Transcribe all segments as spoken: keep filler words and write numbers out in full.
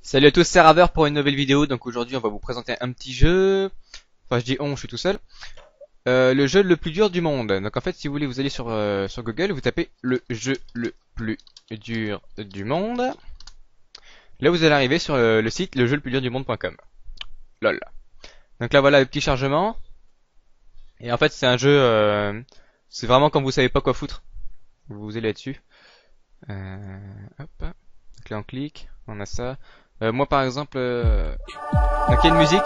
Salut à tous, c'est Raver pour une nouvelle vidéo. Donc aujourd'hui on va vous présenter un petit jeu. Enfin je dis on, je suis tout seul. Euh, le jeu le plus dur du monde. Donc en fait si vous voulez vous allez sur, euh, sur Google, vous tapez le jeu le plus dur du monde. Là vous allez arriver sur le, le site le jeu le plus dur du monde point com. Lol. Donc là voilà le petit chargement. Et en fait c'est un jeu, euh, c'est vraiment quand vous savez pas quoi foutre. Vous allez là-dessus. Euh, hop. Donc là on clique, on a ça. Euh, moi par exemple, euh, donc il y a une musique.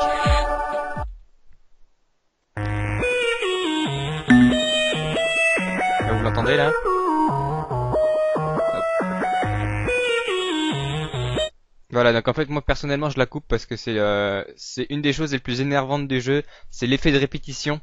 Là, vous l'entendez là? Voilà, donc en fait moi personnellement je la coupe parce que c'est euh, c'est une des choses les plus énervantes du jeu, c'est l'effet de répétition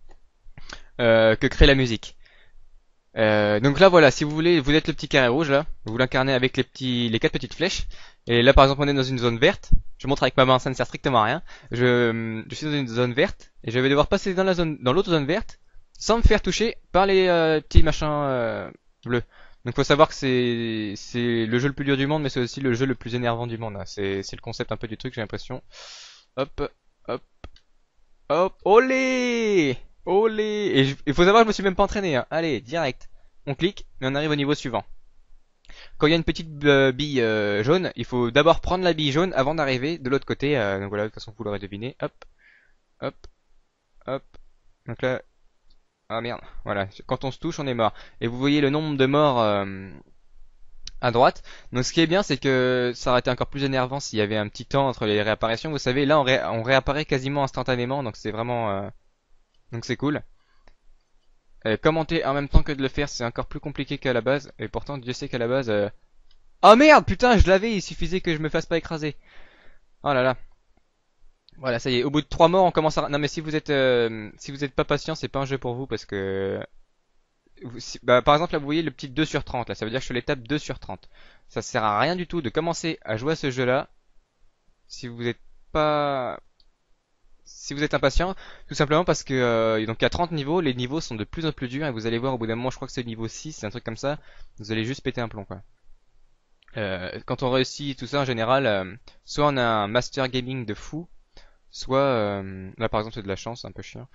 euh, que crée la musique. Euh, donc là voilà, si vous voulez, vous êtes le petit carré rouge là, vous l'incarnez avec les petits, les quatre petites flèches. Et là par exemple on est dans une zone verte. Je montre avec ma main, ça ne sert strictement à rien. Je, je suis dans une zone verte et je vais devoir passer dans la zone, dans l'autre zone verte, sans me faire toucher par les euh, petits machins euh, bleus. Donc faut savoir que c'est c'est le jeu le plus dur du monde, mais c'est aussi le jeu le plus énervant du monde, hein. C'est c'est le concept un peu du truc, j'ai l'impression. Hop, hop, hop, olé, olé. Et je- il faut savoir que je me suis même pas entraîné, hein. Allez, direct. On clique et on arrive au niveau suivant. Quand il y a une petite euh, bille euh, jaune, il faut d'abord prendre la bille jaune avant d'arriver de l'autre côté. Euh, donc voilà, de toute façon vous l'aurez deviné. Hop, hop, hop. Donc là, ah merde. Voilà, quand on se touche, on est mort. Et vous voyez le nombre de morts euh, à droite. Donc ce qui est bien, c'est que ça aurait été encore plus énervant s'il y avait un petit temps entre les réapparitions. Vous savez, là on, ré on réapparaît quasiment instantanément, donc c'est vraiment, euh, donc c'est cool. Euh, commenter en même temps que de le faire, c'est encore plus compliqué qu'à la base. Et pourtant, Dieu sait qu'à la base, euh, oh merde, putain, je l'avais, il suffisait que je me fasse pas écraser. Oh là là. Voilà, ça y est, au bout de trois morts, on commence à... Non mais si vous êtes euh, si vous êtes pas patient, c'est pas un jeu pour vous parce que... vous- si- bah, par exemple, là, vous voyez le petit deux sur trente là, ça veut dire que je fais l'étape deux sur trente. Ça sert à rien du tout de commencer à jouer à ce jeu-là si vous êtes pas... Si vous êtes impatient, tout simplement parce que euh, donc il y a trente niveaux, les niveaux sont de plus en plus durs et vous allez voir au bout d'un moment, je crois que c'est le niveau six, c'est un truc comme ça, vous allez juste péter un plomb quoi. Euh, quand on réussit tout ça en général, euh, soit on a un master gaming de fou, soit euh, là par exemple c'est de la chance, c'est un peu chiant.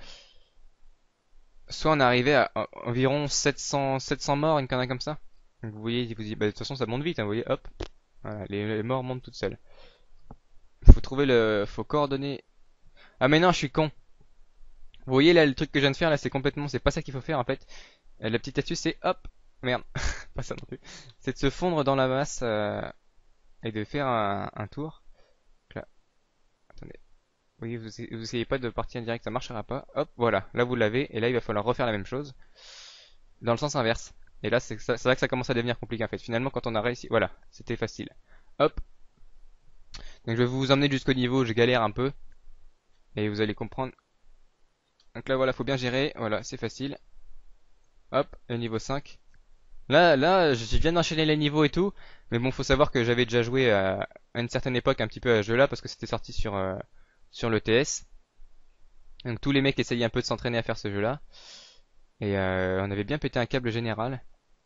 Soit on est arrivé à, à environ sept cents, sept cents morts, une connerie comme ça. Donc vous voyez, vous dites, bah, de toute façon ça monte vite, hein, vous voyez, hop, voilà, les, les morts montent toutes seules. Faut trouver le, faut coordonner. Ah mais non, je suis con. Vous voyez là le truc que je viens de faire là, c'est complètement, c'est pas ça qu'il faut faire en fait. Euh, La petite astuce c'est hop, merde, pas ça non plus. C'est de se fondre dans la masse euh, et de faire un, un tour. Donc là, attendez. Oui, vous, vous essayez pas de partir direct, ça marchera pas. Hop, voilà, là vous l'avez, et là il va falloir refaire la même chose, dans le sens inverse. Et là, c'est ça- c'est là que ça commence à devenir compliqué en fait. Finalement, quand on a réussi, voilà, c'était facile. Hop, donc je vais vous emmener jusqu'au niveau où je galère un peu, et vous allez comprendre. Donc là, voilà, faut bien gérer, voilà, c'est facile. Hop, le niveau cinq. Là, là, je viens d'enchaîner les niveaux et tout, mais bon, faut savoir que j'avais déjà joué à, à une certaine époque un petit peu à ce jeu-là, parce que c'était sorti sur, euh, sur le T S. Donc tous les mecs essayaient un peu de s'entraîner à faire ce jeu-là. Et euh, on avait bien pété un câble général.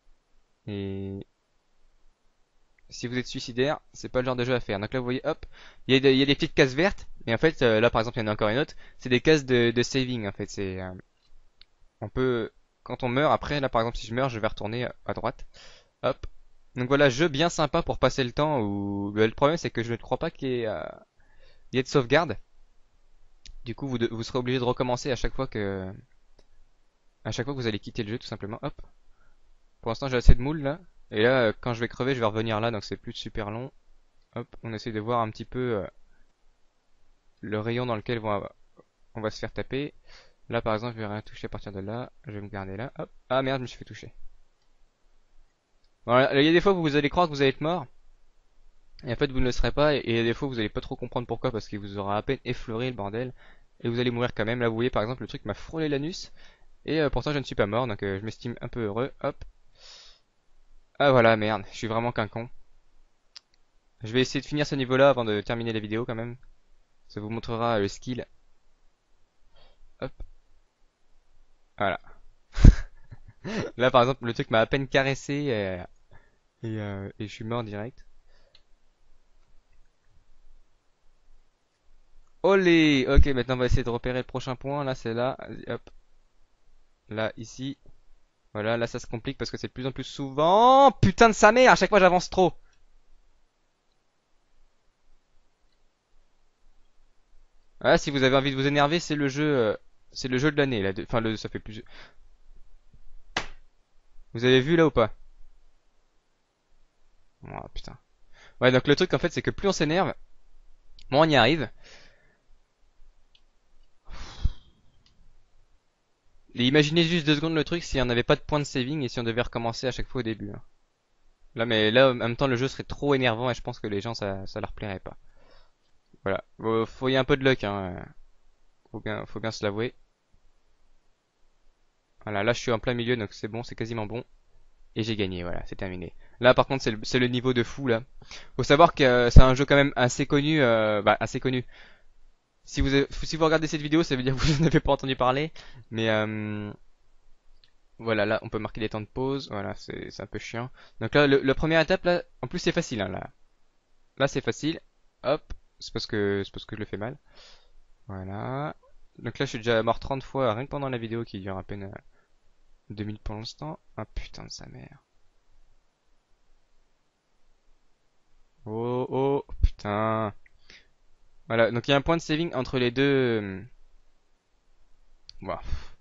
Et si vous êtes suicidaire, c'est pas le genre de jeu à faire. Donc là, vous voyez, hop, il y a des, il y a des petites cases vertes. Et en fait, euh, là par exemple, il y en a encore une autre. C'est des cases de, de saving. En fait, c'est, euh, on peut, quand on meurt, après, là par exemple, si je meurs, je vais retourner à droite. Hop. Donc voilà, jeu bien sympa pour passer le temps. Où bah, le problème, c'est que je ne crois pas qu'il y ait, euh, il y ait de sauvegarde. Du coup, vous, de- vous serez obligé de recommencer à chaque fois que, à chaque fois que vous allez quitter le jeu, tout simplement. Hop. Pour l'instant, j'ai assez de moules là. Et là, euh, quand je vais crever, je vais revenir là, donc c'est plus super long. Hop, on essaie de voir un petit peu euh, le rayon dans lequel on va, on va se faire taper. Là, par exemple, je vais rien toucher à partir de là. Je vais me garder là. Hop. Ah merde, je me suis fait toucher. Voilà, il y a des fois où vous allez croire que vous allez être mort. Et en fait, vous ne le serez pas. Et il y a des fois où vous allez pas trop comprendre pourquoi, parce qu'il vous aura à peine effleuré le bordel. Et vous allez mourir quand même. Là, vous voyez, par exemple, le truc m'a frôlé l'anus. Et euh, pourtant, je ne suis pas mort, donc euh, je m'estime un peu heureux. Hop. Ah voilà, merde, je suis vraiment qu'un con. Je vais essayer de finir ce niveau-là avant de terminer la vidéo quand même. Ça vous montrera le skill. Hop, voilà. Là par exemple le truc m'a à peine caressé et, et, euh, et je suis mort direct. Olé! Ok, maintenant on va essayer de repérer le prochain point. Là, c'est là. Vas-y, hop. Là, ici. Voilà, là ça se complique parce que c'est de plus en plus souvent. Putain de sa mère, à chaque fois j'avance trop. Ah, si vous avez envie de vous énerver, c'est le jeu, euh, c'est le jeu de l'année là. de- Enfin, le, ça fait plus. Vous avez vu là ou pas? Oh putain. Ouais, donc le truc en fait, c'est que plus on s'énerve, moins on y arrive. Et imaginez juste deux secondes le truc si on n'avait pas de point de saving et si on devait recommencer à chaque fois au début, hein. Là, mais là, en même temps, le jeu serait trop énervant et je pense que les gens, ça, ça leur plairait pas. Voilà. Faut, faut y a un peu de luck, hein. Faut bien, faut bien se l'avouer. Voilà, là, je suis en plein milieu, donc c'est bon, c'est quasiment bon. Et j'ai gagné, voilà, c'est terminé. Là, par contre, c'est le, c'est le niveau de fou, là. Faut savoir que euh, c'est un jeu quand même assez connu, euh, bah, assez connu. Si vous, avez- si vous regardez cette vidéo, ça veut dire que vous n'avez pas entendu parler. Mais, euh, voilà, là, on peut marquer les temps de pause. Voilà, c'est c'est un peu chiant. Donc là, le, la première étape, là, en plus, c'est facile, hein, là. Là, c'est facile. Hop, c'est parce que, c'est parce que je le fais mal. Voilà. Donc là, je suis déjà mort trente fois, rien que pendant la vidéo qui dure à peine euh, deux minutes pour l'instant. Ah putain de sa mère. Oh, oh, putain. Voilà, donc il y a un point de saving entre les deux. euh, Bon,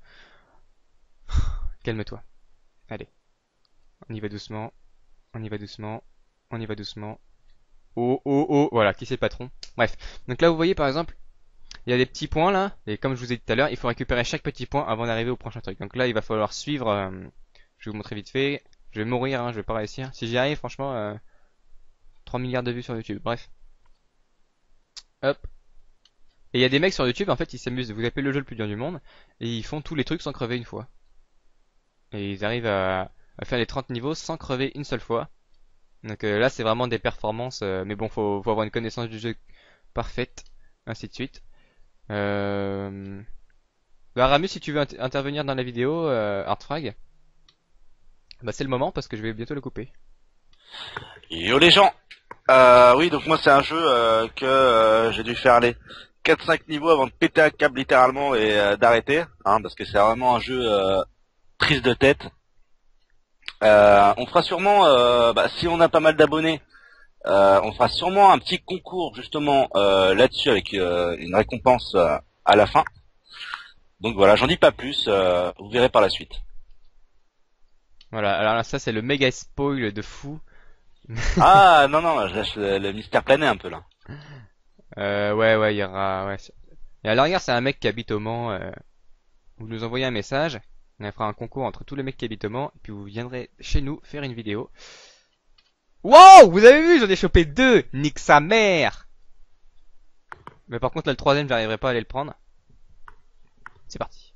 calme-toi. Allez, on y va doucement, on y va doucement, on y va doucement. Oh, oh, oh, voilà, qui c'est le patron? Bref, donc là vous voyez par exemple, il y a des petits points là, et comme je vous ai dit tout à l'heure, il faut récupérer chaque petit point avant d'arriver au prochain truc. Donc là il va falloir suivre, euh, je vais vous montrer vite fait, je vais mourir, hein, je vais pas réussir. Si j'y arrive, franchement, euh, trois milliards de vues sur YouTube, bref. Hop. Et il y a des mecs sur YouTube, en fait, ils s'amusent, vous appelez le jeu le plus dur du monde, et ils font tous les trucs sans crever une fois. Et ils arrivent à, à faire les trente niveaux sans crever une seule fois. Donc euh, là, c'est vraiment des performances, euh, mais bon, faut, faut avoir une connaissance du jeu parfaite, ainsi de suite. Euh... Bah, Ramus, si tu veux int- intervenir dans la vidéo, euh, Artfrag, bah c'est le moment parce que je vais bientôt le couper. Yo les gens. Euh, oui, donc moi c'est un jeu euh, que euh, j'ai dû faire les quatre cinq niveaux avant de péter un câble littéralement et euh, d'arrêter, hein, parce que c'est vraiment un jeu euh, prise de tête. Euh, on fera sûrement, euh, bah, si on a pas mal d'abonnés, euh, on fera sûrement un petit concours justement euh, là-dessus avec euh, une récompense euh, à la fin. Donc voilà, j'en dis pas plus, euh, vous verrez par la suite. Voilà, alors là, ça c'est le méga spoil de fou. Ah non non, je lâche le, le mystère plané un peu là. Euh, ouais, ouais, il y aura, ouais. Et à l'arrière, c'est un mec qui habite au Mans. euh, Vous nous envoyez un message, on fera un concours entre tous les mecs qui habitent au Mans, et puis vous viendrez chez nous faire une vidéo. Wow, vous avez vu, j'en ai chopé deux, nique sa mère. Mais par contre là le troisième j'arriverai pas à aller le prendre. C'est parti.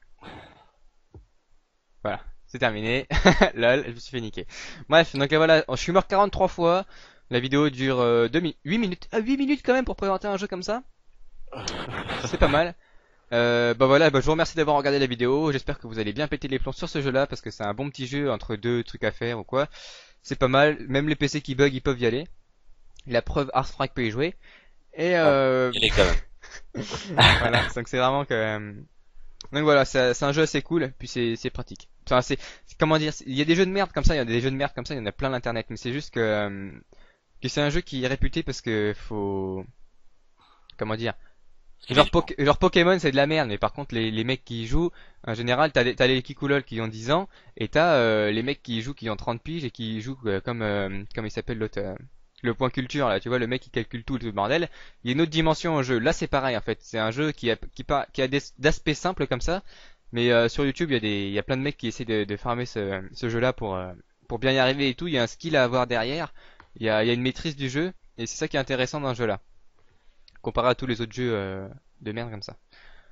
Voilà, c'est terminé. Lol, je me suis fait niquer. Bref, donc là, voilà, je suis mort quarante-trois fois. La vidéo dure euh, deux mi- huit minutes. Ah, huit minutes quand même pour présenter un jeu comme ça. C'est pas mal. Euh, bah voilà, bah je vous remercie d'avoir regardé la vidéo. J'espère que vous allez bien péter les plombs sur ce jeu-là parce que c'est un bon petit jeu entre deux trucs à faire ou quoi. C'est pas mal. Même les P C qui bug, ils peuvent y aller. La preuve, Artfrag peut y jouer. Et Ah, euh... il est quand même. voilà, donc c'est vraiment que euh, donc voilà, c'est c'est un jeu assez cool, puis c'est c'est pratique. Enfin, c'est c'est- comment dire, c'est- il y a des jeux de merde comme ça, il y a des jeux de merde comme ça, il y en a plein l'internet, mais c'est juste que euh, que c'est un jeu qui est réputé parce que faut comment dire, genre, Poké- genre Pokémon c'est de la merde, mais par contre les les mecs qui y jouent en général, t'as les- t'as les Kikoulol qui ont dix ans et t'as euh, les mecs qui y jouent qui ont trente piges et qui y jouent euh, comme euh, comme il s'appelle l'autre euh, le point culture là, tu vois le mec qui calcule tout le bordel. Il y a une autre dimension au jeu. Là c'est pareil en fait, c'est un jeu qui a qui pas qui a des d'aspects simples comme ça, mais euh, sur YouTube il y a des il y a plein de mecs qui essaient de, de farmer ce ce jeu là pour euh, pour bien y arriver et tout. Il y a un skill à avoir derrière, il y a il y a une maîtrise du jeu et c'est ça qui est intéressant dans ce jeu là, comparé à tous les autres jeux euh, de merde comme ça.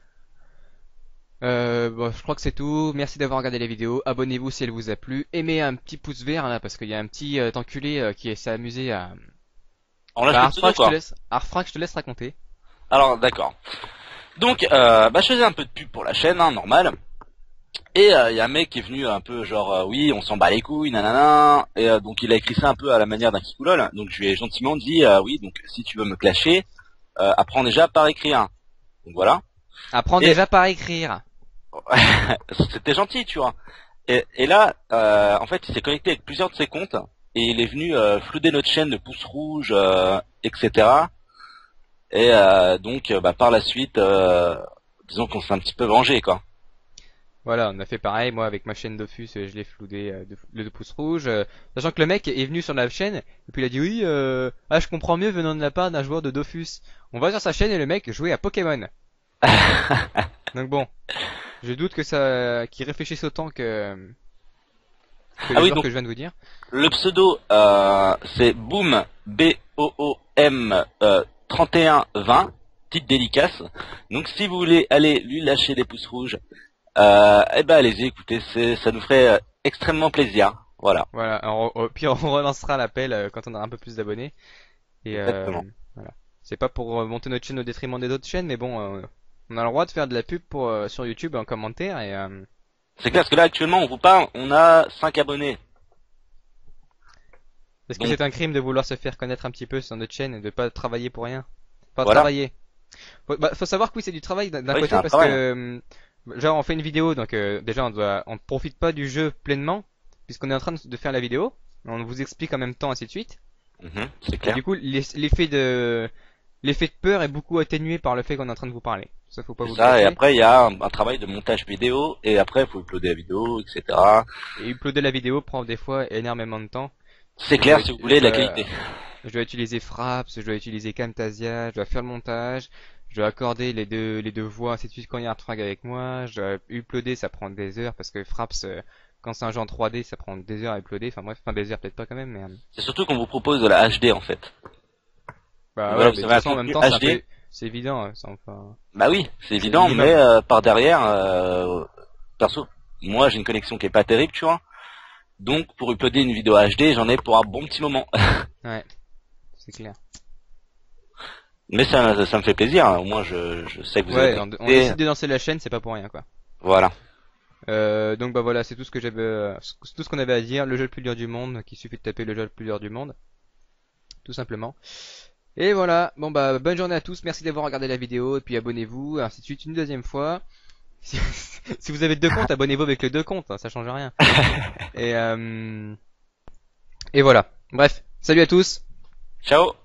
Euh, bon, je crois que c'est tout. Merci d'avoir regardé la vidéo. Abonnez-vous si elle vous a plu. Aimez un petit pouce vert là parce qu'il y a un petit euh, enculé euh, qui s'est amusé à. On lâche Bah le pseudo Arfrag, je te quoi. laisse. Arfrag, je te laisse raconter. Alors d'accord. Donc, euh, bah, je faisais un peu de pub pour la chaîne, hein, normal. Et il euh, y a un mec qui est venu un peu genre, euh, oui, on s'en bat les couilles, nanana. Et euh, donc il a écrit ça un peu à la manière d'un kikoulol. Donc je lui ai gentiment dit, euh, oui, donc si tu veux me clasher, euh, apprends déjà par écrire. Donc voilà. Apprends Et- déjà par écrire. C'était gentil, tu vois. Et, et là, euh, en fait, il s'est connecté avec plusieurs de ses comptes et il est venu euh, flouder notre chaîne de pouce rouge, euh, et cetera. Et euh, donc, euh, bah, par la suite, euh, disons qu'on s'est un petit peu vengé, quoi. Voilà, on a fait pareil, moi avec ma chaîne Dofus, euh, je l'ai floudé euh, de, le deux pouces rouge, euh, sachant que le mec est venu sur la chaîne, et puis il a dit oui, euh, ah je comprends mieux venant de la part d'un joueur de Dofus. On va sur sa chaîne et le mec jouait à Pokémon. Donc bon, je doute que ça, qu'il réfléchisse autant que, que les Ah oui, joueurs donc que je viens de vous dire. le pseudo, euh, c'est Boom, B O O M euh, trente et un vingt, petite dédicace. Donc si vous voulez aller lui lâcher des pouces rouges, euh, eh ben allez-y, écoutez, c'est, ça nous ferait euh, extrêmement plaisir. Voilà, Voilà, alors, au pire on relancera l'appel euh, quand on aura un peu plus d'abonnés. Et euh, exactement. voilà. C'est pas pour euh, monter notre chaîne au détriment des autres chaînes, mais bon, euh, on a le droit de faire de la pub pour, euh, sur YouTube en commentaire et euh, C'est clair, parce que là actuellement on vous parle, on a cinq abonnés. est-ce que Donc c'est un crime de vouloir se faire connaître un petit peu sur notre chaîne et de pas travailler pour rien? Pas voilà. travailler. Faut, bah, faut savoir que oui, c'est du travail d'un d'un Oui, c'est côté un parce travail. que euh, genre on fait une vidéo, donc euh, déjà on doit, on profite pas du jeu pleinement puisqu'on est en train de, de faire la vidéo. On vous explique en même temps ainsi de suite. Mhm, c'est Et clair. du coup, l'eff- l'effet de l'effet de peur est beaucoup atténué par le fait qu'on est en train de vous parler. Ça faut pas C'est vous le ça, et cacher. après il y a un, un travail de montage vidéo, et après il faut uploader la vidéo, et cetera. Et uploader la vidéo prend des fois énormément de temps. C'est Je dois, clair si uti- vous je voulez de la dois, qualité. je dois utiliser Fraps, je dois utiliser Camtasia, je dois faire le montage, je dois accorder les deux, les deux voix, ainsi de suite quand il y a un track avec moi, je dois uploader, ça prend des heures parce que Fraps, euh, quand c'est un jeu en trois D, ça prend des heures à uploader. Enfin bref, enfin des heures peut-être pas quand même, mais euh, C'est surtout qu'on vous propose de la H D en fait. bah Voilà, ouais, vous mais de toute avez un façon en même contenu temps c'est un H D. peu, c'est évident, hein, ça, enfin, Bah oui, c'est c'est le évident, mais minimum. euh, par derrière, euh, perso, moi j'ai une connexion qui est pas terrible, tu vois. Donc pour uploader une vidéo H D, j'en ai pour un bon petit moment. Ouais, c'est clair. Mais ça, ça me fait plaisir, hein. Au moins je, je sais que vous Ouais, avez on, on connecté. décide de lancer la chaîne, c'est pas pour rien quoi. Voilà. Euh, donc bah voilà, c'est tout ce que j'avais, euh, c'est tout ce qu'on avait à dire. Le jeu le plus dur du monde, qu'il suffit de taper le jeu le plus dur du monde, tout simplement. Et voilà, bon bah bonne journée à tous, merci d'avoir regardé la vidéo, et puis abonnez-vous, ainsi de suite une deuxième fois. Si, si vous avez deux comptes, abonnez-vous avec les deux comptes, hein, ça change rien. Et, euh, et voilà, bref, salut à tous. Ciao.